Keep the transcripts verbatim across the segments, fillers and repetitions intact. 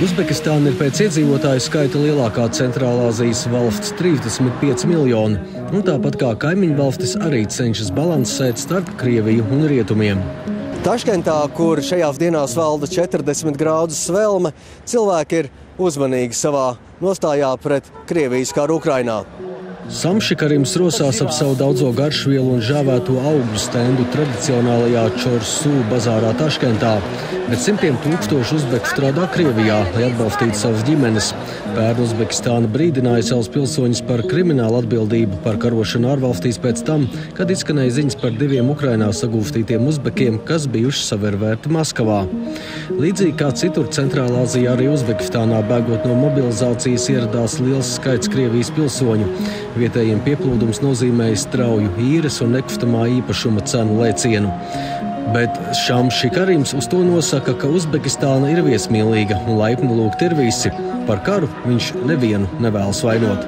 Uzbekistāna ir pēc iedzīvotāju skaita lielākā Centrālāzijas valsts – trīsdesmit pieci miljoni, un tāpat kā kaimiņu valstis arī cenšas balansēt starp Krieviju un rietumiem. Taškentā, kur šajās dienās valda četrdesmit grādu svelme, cilvēki ir uzmanīgi savā nostājā pret Krievijas karu Ukrainā. Samši Karims rosās ap savu daudzo garšvielu un žāvēto augļu stendu tradicionālajā Čorsū bazārā Taškentā, bet simtiem tūkstoši uzbeku strādā Krievijā, lai atbalstītu savas ģimenes. Pērn Uzbekistāna brīdināja savus pilsoņus par kriminālu atbildību par karošanu ārvalstīs pēc tam, kad izskanēja ziņas par diviem Ukrainā sagūstītiem uzbekiem, kas bijuši savervēti Maskavā. Līdzīgi kā citur Centrālāzijā, arī Uzbekistānā bēgot no mobilizācijas ieradās liels skaits Krievijas pilsoņu. Vietējiem pieplūdums nozīmēja strauju īres un nekustamā īpašuma cenu lēcienu. Bet Samši Karims uz to nosaka, ka Uzbekistāna ir viesmīlīga un laipni lūgt ir visi. Par karu viņš nevienu nevēlas vainot.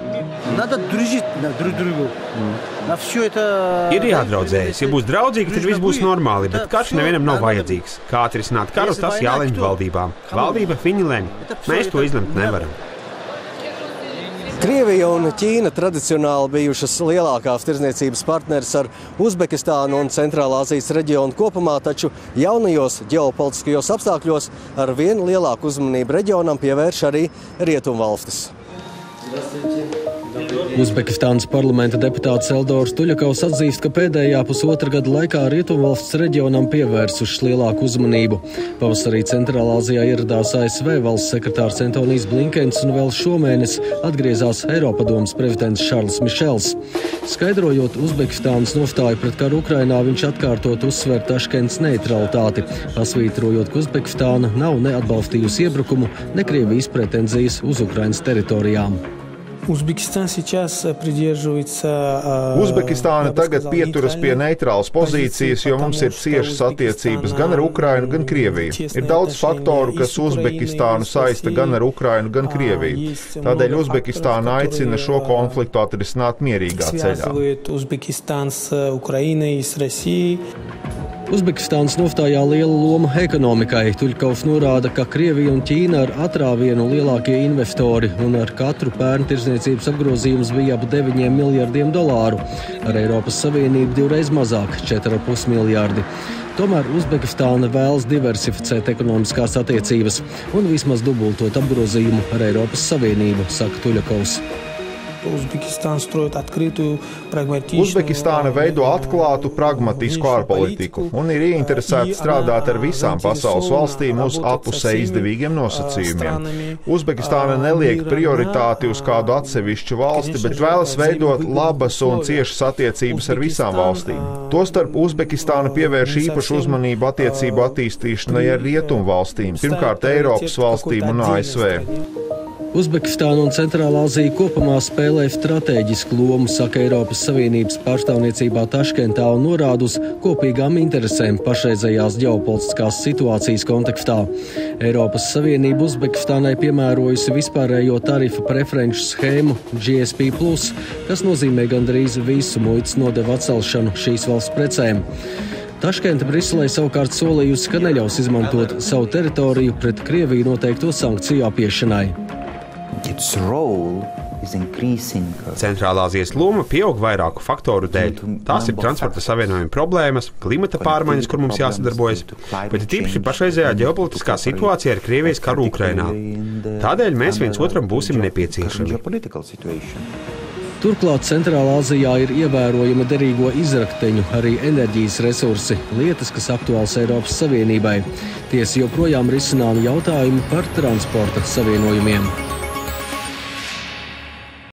Ir jādraudzējas. Ja būs draudzīgi, tad viss būs normāli, bet karš nevienam nav vajadzīgs. Kā atrisināt karu, tas jālemj valdībām. Valdība viņi lemj. Mēs to izlemt nevaram. Krievija un Ķīna tradicionāli bijušas lielākās tirdzniecības partneris ar Uzbekistānu un Centrālāzijas reģionu kopumā, taču jaunajos ģeopolitiskajos apstākļos ar vien lielāku uzmanību reģionam pievērš arī rietumvalstis. Uzbekistānas parlamenta deputāts Eldors Tuļakovs atzīst, ka pēdējā pusotra gada laikā rietumvalsts reģionam pievērsušas lielāku uzmanību. Pavasarī Centrālāzijā ieradās A S V valsts sekretārs Antonijs Blinkens un vēl šomēnes atgriezās Eiropadomes prezidents Šarls Mišels. Skaidrojot Uzbekistānas nostāju pret karu Ukrainā, viņš atkārtot uzsver Taškentas neutralitāti, pasvītrojot, ka Uzbekistāna nav neatbalstījusi iebrukumu, ne Krievijas pretenzijas uz Ukrainas teritorijām. Uzbekistāna tagad pieturas pie neitrālas pozīcijas, jo mums ir ciešas attiecības gan ar Ukrainu, gan Krieviju. Ir daudz faktoru, kas Uzbekistānu saista gan ar Ukrainu, gan Krieviju. Tādēļ Uzbekistāna aicina šo konfliktu atrisināt mierīgā ceļā. Uzbekistānas nostājā liela loma ekonomikai. Tuļakovs norāda, ka Krievija un Ķīna ar atrāvienu lielākie investori un ar katru pērn tirdzniecības apgrozījums bija ap deviņiem miljardiem dolāru. Ar Eiropas Savienību divreiz mazāk – četri ar pus miljardi. Tomēr Uzbekistāna vēlas diversificēt ekonomiskās attiecības un vismaz dubultot apgrozījumu ar Eiropas Savienību, saka Tuļakovs. Uzbekistāna veido atklātu, pragmatisku ārpolitiku un ir ieinteresēta strādāt ar visām pasaules valstīm uz apusē izdevīgiem nosacījumiem. Uzbekistāna neliek prioritāti uz kādu atsevišķu valsti, bet vēlas veidot labas un ciešas attiecības ar visām valstīm. Tostarp Uzbekistāna pievērš īpašu uzmanību attiecību attīstīšanai ar rietumu valstīm, pirmkārt Eiropas valstīm un A S V. Uzbekistāna un Centrālāzija kopumā spēlē stratēģisku lomu, saka Eiropas Savienības pārstāvniecībā Taškentā un norāda uz kopīgām interesēm pašreizējās ģeopolitiskās situācijas kontekstā. Eiropas Savienība Uzbekistānai piemērojusi vispārējo tarifu preferenču schēmu G S P plus, kas nozīmē gandrīz visu muitas nodevu atcelšanu šīs valsts precēm. Taškenta Briselē savukārt solījusi, ka neļaus izmantot savu teritoriju pret Krieviju noteikto sankciju apiešanai. Centrālāzijas loma pieaug vairāku faktoru dēļ. Tās ir transporta savienojuma problēmas, klimata pārmaiņas, kur mums jāsadarbojas, bet tīpaši pašreizējā ģeopolitiskā situācija ar Krievijas karu Ukrainā. Tādēļ mēs viens otram būsim nepieciešami. Turklāt Centrālāzijā ir ievērojama derīgo izrakteņu, arī enerģijas resursi, lietas, kas aktuāls Eiropas Savienībai. Tiesa joprojām risinām jautājumu par transporta savienojumiem.